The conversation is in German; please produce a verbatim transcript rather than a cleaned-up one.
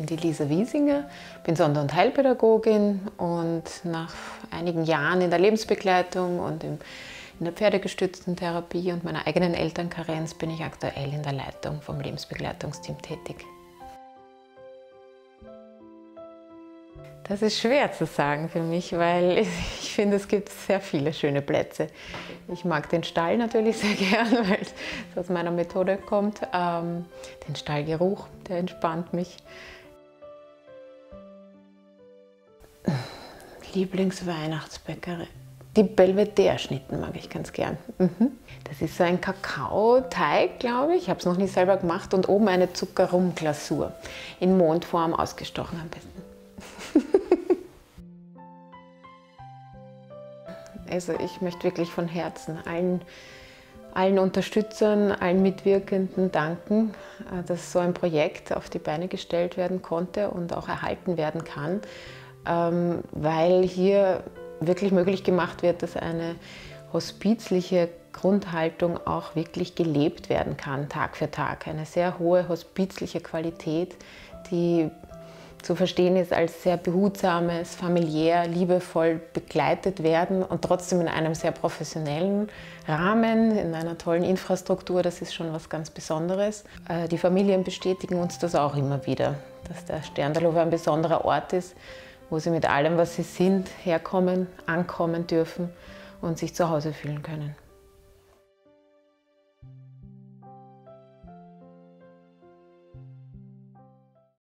bin die Lisa Wiesinger, bin Sonder- und Heilpädagogin und nach einigen Jahren in der Lebensbegleitung und im, in der pferdegestützten Therapie und meiner eigenen Elternkarenz bin ich aktuell in der Leitung vom Lebensbegleitungsteam tätig. Das ist schwer zu sagen für mich, weil ich finde, es gibt sehr viele schöne Plätze. Ich mag den Stall natürlich sehr gern, weil es aus meiner Methode kommt. Ähm, den Stallgeruch, der entspannt mich. Lieblingsweihnachtsbäckerei. Die Belvedere-Schnitten mag ich ganz gern. Mhm. Das ist so ein Kakaoteig, glaube ich. Ich habe es noch nie selber gemacht. Und oben eine Zuckerrum-Glasur. In Mondform ausgestochen am besten. Also ich möchte wirklich von Herzen allen, allen Unterstützern, allen Mitwirkenden danken, dass so ein Projekt auf die Beine gestellt werden konnte und auch erhalten werden kann, weil hier wirklich möglich gemacht wird, dass eine hospizliche Grundhaltung auch wirklich gelebt werden kann, Tag für Tag. Eine sehr hohe hospizliche Qualität, die zu verstehen ist als sehr behutsames, familiär, liebevoll begleitet werden und trotzdem in einem sehr professionellen Rahmen, in einer tollen Infrastruktur. Das ist schon was ganz Besonderes. Die Familien bestätigen uns das auch immer wieder, dass der Sterndalhof ein besonderer Ort ist, wo sie mit allem, was sie sind, herkommen, ankommen dürfen und sich zu Hause fühlen können.